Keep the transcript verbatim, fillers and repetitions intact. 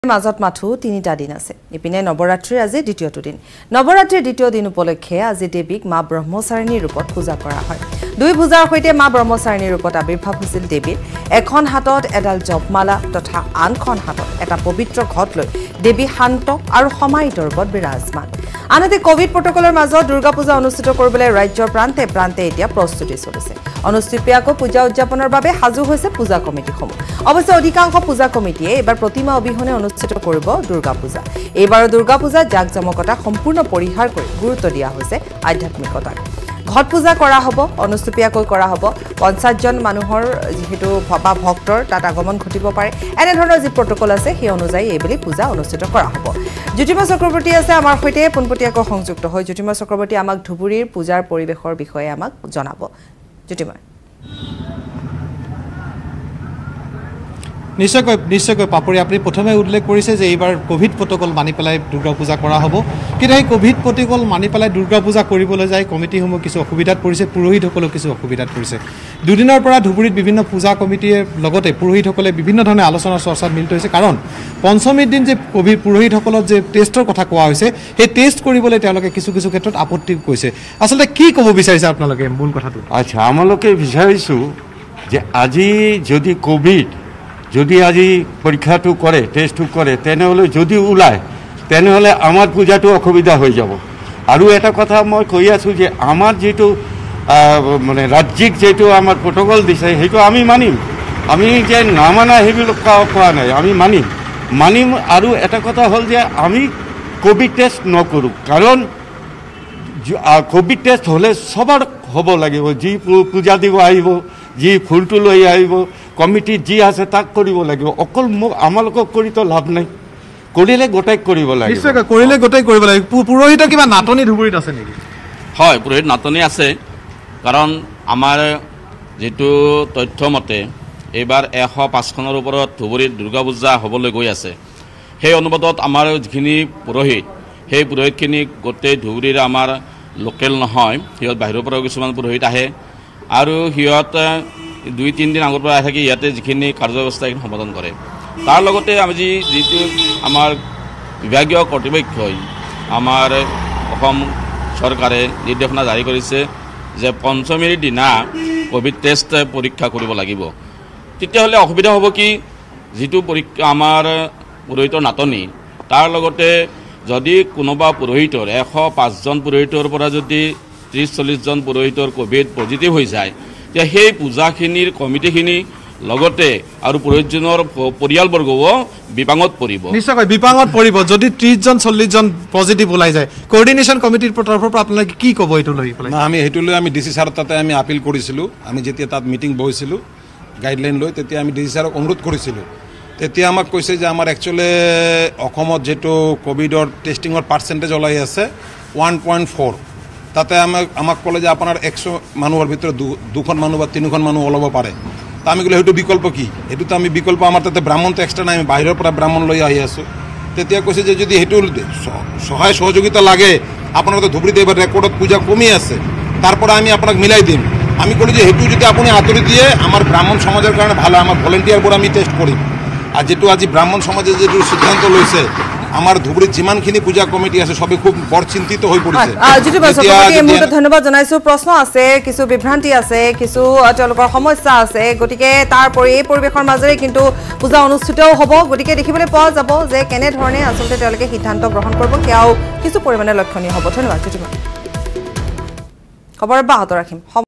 মাজত মাথো তিনিটা দিন আছে ইপিনে নৱৰাত্ৰিৰ আজি দ্বিতীয়টো দিন নৱৰাত্ৰিৰ দ্বিতীয় দিন উপলক্ষে আজি দেৱীক মা ব্ৰহ্মচাৰিণীৰ ৰূপত পূজা কৰা হয় দুই পূজাৰ সৈতে মা ব্ৰহ্মচাৰিণীৰ ৰূপত আবিৰ্ভাৱ হৈছিল দেৱীৰ এখন হাতত এডাল জপমালা তথা আনখন হাতত এটা পবিত্ৰ ঘট লৈ দেৱী শান্ত আৰু সমাহিত ৰূপত বিৰাজমান আনহাতে কোভিড প্ৰটকলৰ মাজত দুৰ্গা পূজা অনুষ্ঠিত কৰিবলৈ ৰাজ্যৰ প্ৰান্তে প্ৰান্তে এতিয়া প্ৰস্তুতি চলিছে অনুষ্ঠিতপীয়াকৈ পূজা উদযাপনৰ বাবে সাজু হৈছে পূজা কমিটিসমূহ অৱশ্যে অধিকাংশ পূজা কমিটিয়ে এবাৰ প্ৰতিমা অবিহনে অনুষ্ঠিত কৰিব দুৰ্গা পূজা এইবাৰ দুৰ্গা পূজা জাকজমকতা সম্পূৰ্ণ পৰিহাৰ কৰি গুৰুত্ব দিয়া হৈছে আধ্যাত্মিকতাক ঘট পূজা কৰা হ'ব অনুষ্ঠিতপীয়াকৈ কৰা হ'ব পঞ্চাছ জন মানুহৰ যেহেতু ভবা ভক্তৰ তাত আগমন ঘটিব পাৰে এনে ধৰণৰ যি প্ৰটকল আছে সেই অনুযায়ী এইবেলি পূজা অনুষ্ঠিত কৰা হ'ব জ্যোতিমা চক্ৰৱৰ্তী আছে আমাৰ সৈতে পোনপটীয়াকৈ সংযুক্ত হৈ জ্যোতিমা চক্ৰৱৰ্তী আমাক ধুবুৰীৰ পূজাৰ পৰিৱেশৰ বিষয়ে আমাক জনাব জ্যোতিমা নিশ্চয়কৈ নিশ্চয়কৈ পাপৰি আপুনি প্ৰথমে উল্লেখ কৰিছে যে এইবাৰ কোভিড প্ৰটকল মানি পেলাই দুৰ্গা পূজা কৰা হ'ব কিন্তু এই কোভিড প্ৰটকল মানি পেলাই দুৰ্গা পূজা কৰিবলৈ যায় কমিটিসমূহ কিছু অসুবিধাত পৰিছে পুৰোহিতসকলেও কিছু অসুবিধাত পৰিছে দুদিনৰ পৰা ধুবুৰীত বিভিন্ন পূজা কমিটিয়ে লগতে পুৰোহিতসকলে বিভিন্ন ধৰণে আলোচনা চৰ্চাত মিলিত হৈছে কাৰণ পঞ্চমীৰ দিন যে কোভিড পুৰোহিতসকলৰ যে টেষ্টৰ কথা কোৱা হৈছে সেই টেষ্ট কৰিবলৈ তেওঁলোকে কিছু কিছু ক্ষেত্ৰত আপত্তি কৈছে আচলতে কি ক'ব বিচাৰিছে আপোনালোকে মূল কথাটো আচ্ছা আমালোকে বিচাৰিছোঁ যে আজি যদি কোভিড যদি আজি পৰীক্ষাটো কৰে টেষ্টটো কৰে তেনেহ'লে যদি ওলায় তেনেহ'লে আমাৰ পূজাটো অসুবিধা হৈ যাব আৰু এটা কথা মই কৈ আছোঁ যে আমাৰ যিটো মানে ৰাজ্যিক যিটো আমাৰ প্ৰটকল দিছে সেইটো আমি মানিম আমি যে নামানা সেইবিলাক কোৱা নাই আমি মানিম মানিম আৰু এটা কথা হ'ল যে আমি কোভিড টেষ্ট নকৰোঁ কাৰণ কোভিড টেষ্ট হ'লে সবৰ হ'ব লাগিব যি পূজা দিব আহিব যি ফুলটো লৈ আহিব কমিটি যি আছে তাক কৰিব লাগিব অকল মোক আমালোকক কৰিতো লাভ নাই কৰিলে গোটাই কৰিব লাগিব নিশ্চয়কৈ কৰিলে গোটাই কৰিব লাগিব পুৰোহিত কিবা নাটনি ধুবুৰীত আছে নেকি হয় পুৰোহিত নাটনি আছে কাৰণ আমাৰ যেটো তথ্য মতে এইবাৰ এশ পাঁচখনৰ ওপৰত ধুবুৰীত দুৰ্গা পূজা হ'বলৈ গৈ আছে সেই অনুপাতত আমাৰ যিখিনি পুৰোহিত সেই পুৰোহিতখিনি গোটেই ধুবুৰীৰ আমাৰ লোকেল নহয় সিহঁত বাহিৰৰ পৰা কিছুমান পুৰোহিত আহে আৰু সিহঁত দুই তিনিদিন আগৰ পৰা থাকি ইয়াতে যিখিনি কাৰ্যব্যৱস্থা এইখিনি সমাধান কৰে তাৰ লগতে আমি যি যিটো আমাৰ বিভাগীয় কৰ্তৃপক্ষই আমাৰ অসম চৰকাৰে নিৰ্দেশনা জাৰি কৰিছে যে পঞ্চমীৰ দিনা কোভিড টেষ্ট পৰীক্ষা কৰিব লাগিব তেতিয়াহ'লে অসুবিধা হ'ব কি যিটো পৰীক্ষা আমাৰ পুৰোহিতৰ নাটনি তাৰ লগতে যদি কোনোবা পুৰোহিতৰ এশ পাঁচজন পুৰোহিতৰ পৰা যদি ত্ৰিছ চল্লিছজন পুৰোহিতৰ কোভিড পজিটিভ হৈ যায় যে সেই পূজাখিনিৰ কমিটিখিনি লগতে আৰু পুৰোহিতজনৰ পৰিয়ালবৰ্গও বিপাঙত পৰিব নিশ্চয়কৈ বিপাঙত পৰিব যদি ত্ৰিছজন চল্লিছজন পজিটিভ ওলাই যায় কোঅৰ্ডিনেশ্যন কমিটিৰ তৰফৰ পৰা আপোনালোকে কি ক'ব এইটো লৈ পেলাই আমি সেইটো লৈ আমি ডি চি ছাৰৰ তাতে আমি আপিল কৰিছিলোঁ আমি যেতিয়া তাত মিটিং বহিছিলোঁ গাইডলাইন লৈ তেতিয়া আমি ডি চি ছাৰক অনুৰোধ কৰিছিলোঁ তেতিয়া আমাক কৈছে যে আমাৰ একচুৱেলি অসমত যিটো কোভিডৰ টেষ্টিঙৰ পাৰ্চেণ্টেজ ওলাই আছে ওৱান পইণ্ট ফ'ৰ তাতে আমাক আমাক ক'লে যে আপোনাৰ একশ মানুহৰ ভিতৰত দুখন মানুহ বা তিনিখন মানুহ ওলাব পাৰে তা আমি ক'লে সেইটো বিকল্প কি সেইটোতো আমি বিকল্প আমাৰ তাতে ব্ৰাহ্মণটো এক্সট্ৰা নাই আমি বাহিৰৰ পৰা ব্ৰাহ্মণ লৈ আহি আছোঁ তেতিয়া কৈছে যে যদি সেইটো সহায় সহযোগিতা লাগে আপোনালোকে ধুবুৰীত এইবাৰ ৰেকৰ্ডত পূজা কমি আছে তাৰ পৰা আমি আপোনাক মিলাই দিম আমি ক'লোঁ যে সেইটো যদি আপুনি আঁতৰি দিয়ে আমাৰ ব্ৰাহ্মণ সমাজৰ কাৰণে ভাল আমাৰ ভলেণ্টিয়াৰবোৰ আমি টেষ্ট কৰিম আৰু যিটো আজি ব্ৰাহ্মণ সমাজে যিটো সিদ্ধান্ত লৈছে আমাৰ ধুবুৰীত যিমানখিনি পূজা কমিটি আছে সবে খুব বৰ চিন্তিত হৈ পৰিছে ধন্যবাদ জনাইছো প্ৰশ্ন আছে কিছু বিভ্ৰান্তি আছে কিছু তেওঁলোকৰ সমস্যা আছে গতিকে তাৰ পৰি এই পৰিৱেশৰ মাজেৰে কিন্তু পূজা অনুষ্ঠিতও হ'ব গতিকে দেখিবলৈ পোৱা যাব যে কেনেধৰণে আচলতে তেওঁলোকে সিদ্ধান্ত গ্ৰহণ কৰিব সেয়াও কিছু পৰিমাণে লক্ষণীয় হ'ব ধন্যবাদ জ্যোতিমা খবৰ অব্যাহত ৰাখিম।